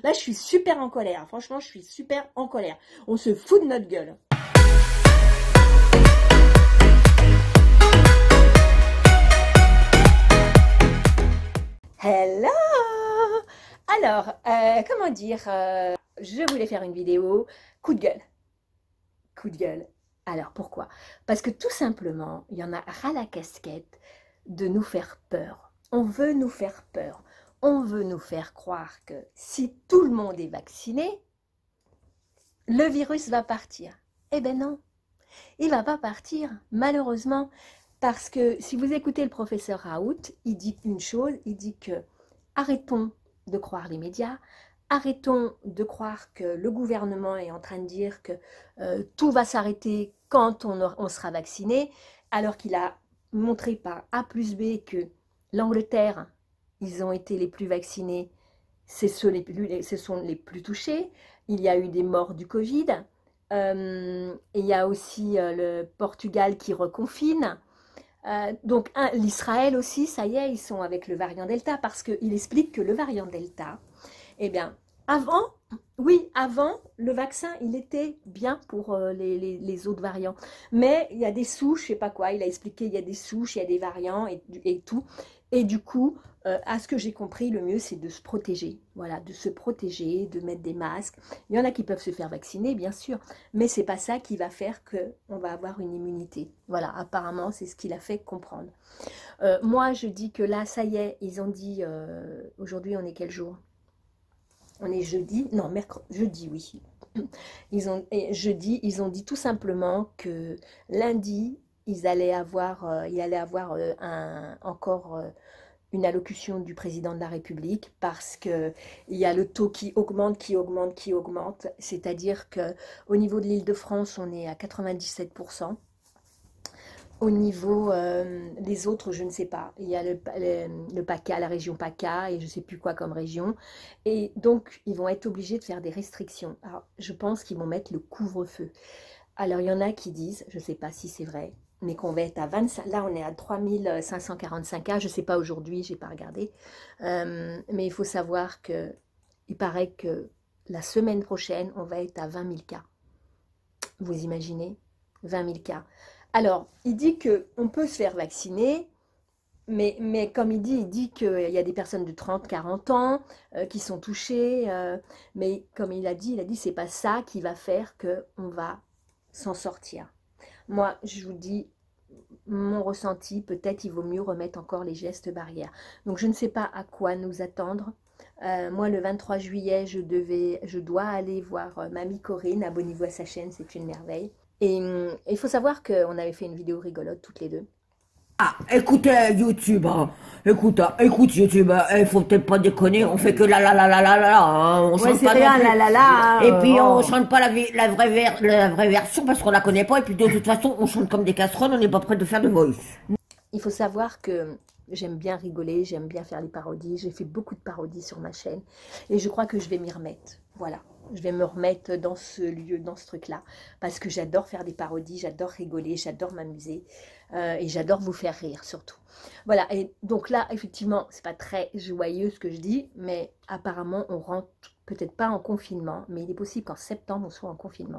Là, je suis super en colère. Franchement, je suis super en colère. On se fout de notre gueule. Hello! Alors, comment dire, je voulais faire une vidéo coup de gueule. Coup de gueule. Alors, pourquoi? Parce que tout simplement, il y en a ras la casquette de nous faire peur. On veut nous faire peur. On veut nous faire croire que si tout le monde est vacciné, le virus va partir. Eh ben non, il ne va pas partir, malheureusement. Parce que si vous écoutez le professeur Raoult, il dit une chose, il dit que arrêtons de croire les médias, arrêtons de croire que le gouvernement est en train de dire que tout va s'arrêter quand on sera vacciné, alors qu'il a montré par A plus B que l'Angleterre, ils ont été les plus vaccinés, ce sont les plus touchés, il y a eu des morts du Covid, et il y a aussi le Portugal qui reconfine. Donc l'Israël aussi, ça y est, ils sont avec le variant Delta, parce qu'il explique que le variant Delta, eh bien, avant, le vaccin, il était bien pour les autres variants. Mais il y a des souches, je sais pas quoi, il a expliqué, il y a des souches, il y a des variants et tout. Et du coup, à ce que j'ai compris, le mieux, c'est de se protéger. Voilà, de se protéger, de mettre des masques. Il y en a qui peuvent se faire vacciner, bien sûr, mais c'est pas ça qui va faire qu'on va avoir une immunité. Voilà, apparemment, c'est ce qu'il a fait comprendre. Moi, je dis que là, ça y est, ils ont dit, aujourd'hui, on est quel jour? On est jeudi, non, jeudi, oui. Jeudi, ils ont dit tout simplement que lundi, il allait avoir encore une allocution du président de la République, parce qu'il y a le taux qui augmente, c'est-à-dire qu'au niveau de l'Île-de-France, on est à 97%. Au niveau des autres, je ne sais pas. Il y a le PACA, la région PACA, et je ne sais plus quoi comme région. Et donc, ils vont être obligés de faire des restrictions. Alors, je pense qu'ils vont mettre le couvre-feu. Alors, il y en a qui disent, je ne sais pas si c'est vrai, mais qu'on va être à 25... Là, on est à 3545 cas. Je ne sais pas aujourd'hui, je n'ai pas regardé. Mais il faut savoir qu'il paraît que la semaine prochaine, on va être à 20 000 cas. Vous imaginez? 20 000 cas. Alors, il dit qu'on peut se faire vacciner, mais comme il dit qu'il y a des personnes de 30, 40 ans qui sont touchées, mais comme il a dit c'est pas ça qui va faire qu'on va s'en sortir. Moi, je vous dis, mon ressenti, peut-être il vaut mieux remettre encore les gestes barrières. Donc, je ne sais pas à quoi nous attendre. Moi, le 23 juillet, je dois aller voir Mamie Corinne, abonnez-vous à sa chaîne, c'est une merveille. Et il faut savoir qu'on avait fait une vidéo rigolote toutes les deux. Ah, écoutez YouTube, hein. Écoute YouTube, il faut peut-être pas déconner, on fait que la, hein. On chante pas rien, et puis on chante pas la vraie version parce qu'on la connaît pas, et puis de toute façon on chante comme des casseroles, on n'est pas prêt de faire de voice. Il faut savoir que j'aime bien rigoler, j'aime bien faire les parodies, j'ai fait beaucoup de parodies sur ma chaîne, et je crois que je vais m'y remettre, voilà. Je vais me remettre dans ce lieu, dans ce truc-là, parce que j'adore faire des parodies, j'adore rigoler, j'adore m'amuser, et j'adore vous faire rire surtout. Voilà, et donc là, effectivement, c'est pas très joyeux ce que je dis, mais apparemment, on rentre peut-être pas en confinement, mais il est possible qu'en septembre, on soit en confinement.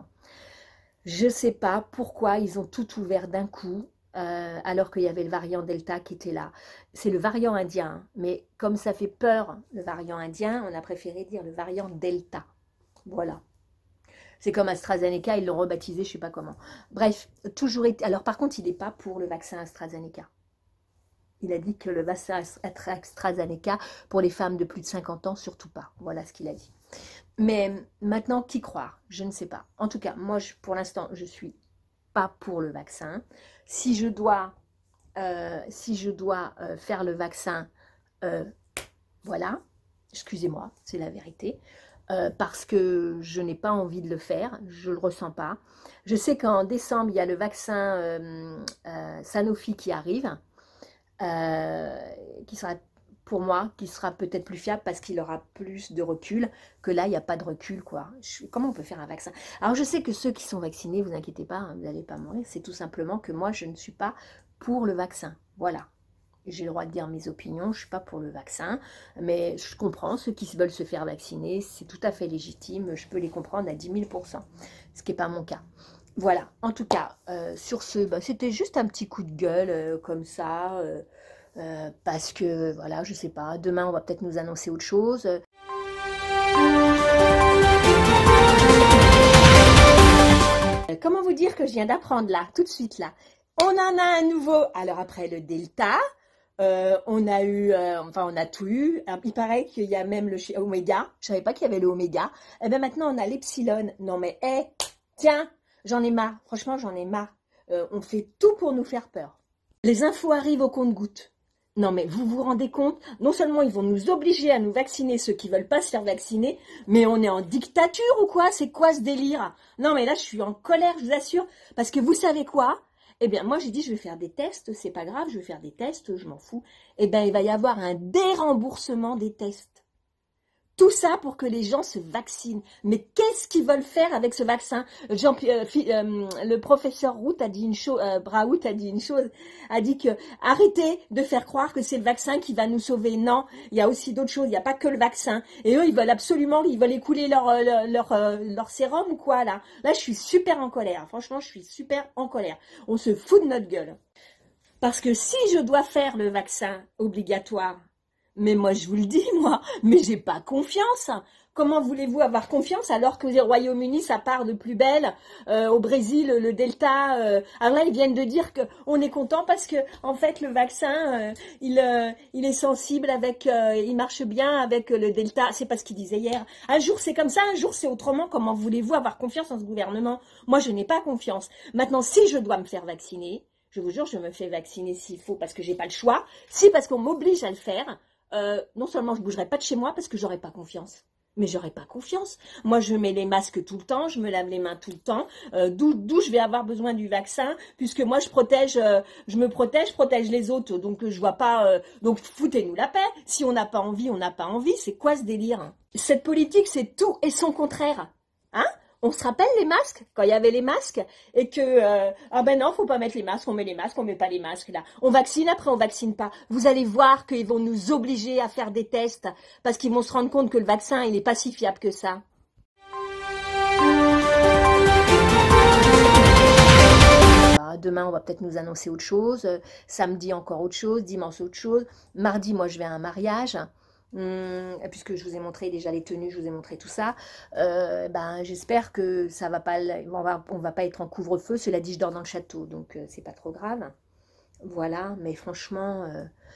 Je sais pas pourquoi ils ont tout ouvert d'un coup, alors qu'il y avait le variant Delta qui était là. C'est le variant indien, hein, mais comme ça fait peur, le variant indien, on a préféré dire le variant Delta. Voilà. C'est comme AstraZeneca, ils l'ont rebaptisé, je ne sais pas comment. Bref, toujours été... Alors par contre, il n'est pas pour le vaccin AstraZeneca. Il a dit que le vaccin AstraZeneca, pour les femmes de plus de 50 ans, surtout pas. Voilà ce qu'il a dit. Mais maintenant, qui croire? Je ne sais pas. En tout cas, moi, pour l'instant, je ne suis pas pour le vaccin. Si je dois faire le vaccin, voilà, excusez-moi, c'est la vérité. Parce que je n'ai pas envie de le faire, je ne le ressens pas. Je sais qu'en décembre, il y a le vaccin Sanofi qui arrive, qui sera, pour moi, qui sera peut-être plus fiable parce qu'il aura plus de recul, que là, il n'y a pas de recul, quoi. Comment on peut faire un vaccin? Alors, je sais que ceux qui sont vaccinés, vous inquiétez pas, hein, vous n'allez pas mourir, c'est tout simplement que moi, je ne suis pas pour le vaccin, voilà. j'ai le droit de dire mes opinions, je ne suis pas pour le vaccin, mais je comprends ceux qui veulent se faire vacciner, c'est tout à fait légitime, je peux les comprendre à 10 000 %, ce qui n'est pas mon cas. Voilà, en tout cas, sur ce, bah, c'était juste un petit coup de gueule comme ça, parce que, voilà, je sais pas, demain on va peut-être nous annoncer autre chose. Comment vous dire que je viens d'apprendre là, tout de suite là, on en a un nouveau, alors après le Delta, on a eu, enfin on a tout eu, il paraît qu'il y a même le Oméga, je savais pas qu'il y avait le Oméga, et bien maintenant on a l'Epsilon, non mais, tiens, j'en ai marre, franchement j'en ai marre, on fait tout pour nous faire peur. Les infos arrivent au compte-gouttes. Non mais vous vous rendez compte, non seulement ils vont nous obliger à nous vacciner, ceux qui veulent pas se faire vacciner, mais on est en dictature ou quoi? C'est quoi ce délire? Non mais là je suis en colère, je vous assure, parce que vous savez quoi? Eh bien moi j'ai dit je vais faire des tests, c'est pas grave, je vais faire des tests, je m'en fous. Eh bien il va y avoir un déremboursement des tests. Tout ça pour que les gens se vaccinent. Mais qu'est-ce qu'ils veulent faire avec ce vaccin? Le professeur Braout a dit une chose, a dit que arrêtez de faire croire que c'est le vaccin qui va nous sauver. Non, il y a aussi d'autres choses, il n'y a pas que le vaccin. Et eux, ils veulent absolument, ils veulent écouler leur sérum ou quoi là? Là, je suis super en colère. Franchement, je suis super en colère. On se fout de notre gueule. Parce que si je dois faire le vaccin obligatoire, mais moi, je vous le dis, moi, mais j'ai pas confiance. Comment voulez-vous avoir confiance alors que au Royaume-Uni, ça part de plus belle, au Brésil, le Delta. Alors là, ils viennent de dire qu'on est content parce que, en fait, le vaccin, il est sensible avec, il marche bien avec le Delta. C'est pas ce qu'ils disaient hier. Un jour, c'est comme ça, un jour, c'est autrement. Comment voulez-vous avoir confiance en ce gouvernement? Moi, je n'ai pas confiance. Maintenant, si je dois me faire vacciner, je vous jure, je me fais vacciner s'il faut parce que j'ai pas le choix. Si parce qu'on m'oblige à le faire. Non seulement je ne bougerai pas de chez moi parce que j'aurai pas confiance, mais j'aurai pas confiance. Moi, je mets les masques tout le temps, je me lave les mains tout le temps. D'où je vais avoir besoin du vaccin, puisque moi, je me protège, je protège les autres. Donc, je vois pas. Donc, foutez-nous la paix. Si on n'a pas envie, on n'a pas envie. C'est quoi ce délire? Cette politique, c'est tout et son contraire. Hein? On se rappelle les masques, quand il y avait les masques, et que, ah ben non, faut pas mettre les masques, on met les masques, on met pas les masques, là. On vaccine, après on vaccine pas. Vous allez voir qu'ils vont nous obliger à faire des tests, parce qu'ils vont se rendre compte que le vaccin, il est pas si fiable que ça. Demain, on va peut-être nous annoncer autre chose, samedi encore autre chose, dimanche autre chose, mardi, moi je vais à un mariage. Puisque je vous ai montré déjà les tenues, je vous ai montré tout ça, ben, j'espère que ça va pas, on va pas être en couvre-feu. Cela dit, je dors dans le château, donc c'est pas trop grave. Voilà, mais franchement,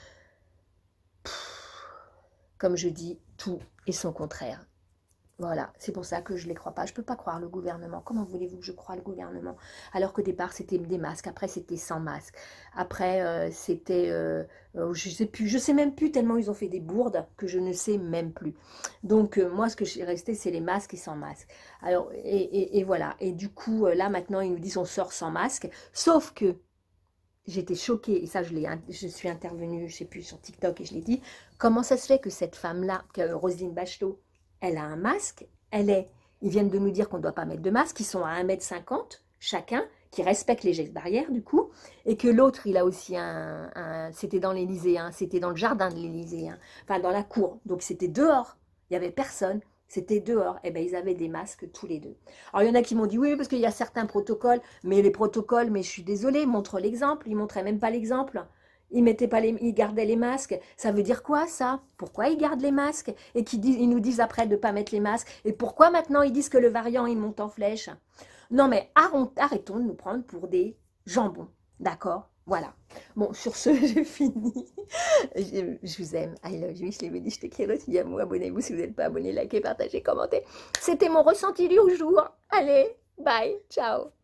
comme je dis, tout est son contraire. Voilà, c'est pour ça que je ne les crois pas. Je ne peux pas croire le gouvernement. Comment voulez-vous que je croie le gouvernement? Alors qu'au départ, c'était des masques. Après, c'était sans masque. Après, c'était... je sais même plus, tellement ils ont fait des bourdes que je ne sais même plus. Donc, moi, ce que j'ai resté, c'est les masques et sans masque. Alors, et voilà. Et du coup, là, maintenant, ils nous disent on sort sans masque. Sauf que j'étais choquée, et ça, je suis intervenue, je ne sais plus, sur TikTok, et je l'ai dit. Comment ça se fait que cette femme-là, Roselyne Bachelot, elle a un masque, ils viennent de nous dire qu'on ne doit pas mettre de masque, ils sont à 1,50 m chacun, qui respectent les gestes barrières du coup, et que l'autre, il a aussi c'était dans l'Élysée, c'était dans le jardin de l'Élysée, enfin dans la cour, donc c'était dehors, il n'y avait personne, c'était dehors, et bien ils avaient des masques tous les deux. Alors il y en a qui m'ont dit oui, parce qu'il y a certains protocoles, mais les protocoles, mais je suis désolée, montre l'exemple, ils ne montraient même pas l'exemple. Ils gardaient les masques. Ça veut dire quoi, ça? Pourquoi ils gardent les masques? Et ils nous disent après de ne pas mettre les masques. Et pourquoi maintenant ils disent que le variant, il monte en flèche? Non, mais arrêtons de nous prendre pour des jambons. D'accord? Voilà. Bon, sur ce, j'ai fini. Je vous aime. I love you. Je l'ai dit, je t'écris aussi à moi. Abonnez-vous si vous n'êtes pas abonné, likez, partagez, commentez. C'était mon ressenti du jour. Allez, bye, ciao.